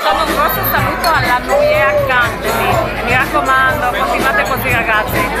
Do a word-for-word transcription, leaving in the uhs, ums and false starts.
facciamo un grosso saluto alla Nuea Academy. Mi raccomando, continuate così ragazzi.